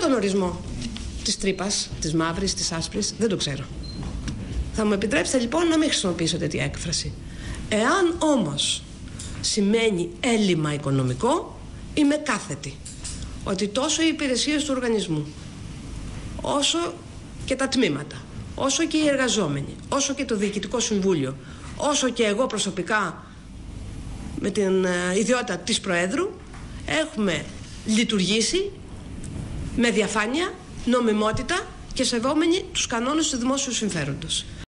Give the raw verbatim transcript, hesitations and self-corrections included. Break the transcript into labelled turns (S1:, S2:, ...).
S1: τον ορισμό της τρύπας, της μαύρης, της άσπρης, δεν το ξέρω. Θα μου επιτρέψετε λοιπόν να μην χρησιμοποιήσω τέτοια έκφραση. Εάν όμως σημαίνει έλλειμμα οικονομικό, είμαι κάθετη ότι τόσο οι υπηρεσίες του οργανισμού, όσο και τα τμήματα, όσο και οι εργαζόμενοι, όσο και το Διοικητικό Συμβούλιο, όσο και εγώ προσωπικά με την ιδιότητα της Προέδρου, έχουμε λειτουργήσει με διαφάνεια, νομιμότητα και σεβόμενοι τους κανόνες του δημόσιου συμφέροντος.